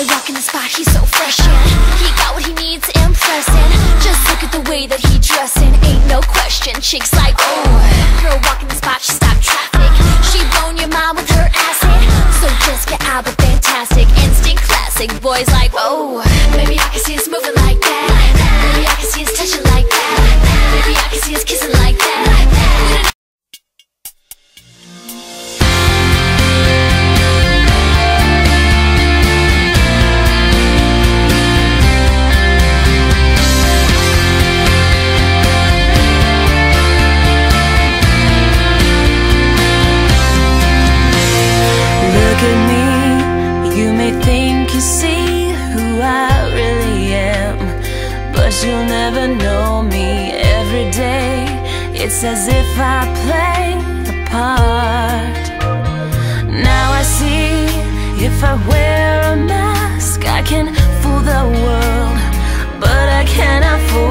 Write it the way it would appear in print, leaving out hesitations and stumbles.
boy walking the spot, he's so fresh, and he got what he needs, impressing. Just look at the way that he dressing, ain't no question. Chicks like, oh, girl walking the spot, she stopped traffic. She blown your mind with her acid. So just get out, but fantastic, instant classic. Boys like, whoa, baby I can see us moving like that. Baby I can see us touching like that. Baby I can see us kissing like that. Look at me, you may think you see who I really am, but you'll never know me. Every day, it's as if I play a part. Now I see, if I wear a mask, I can fool the world, but I cannot fool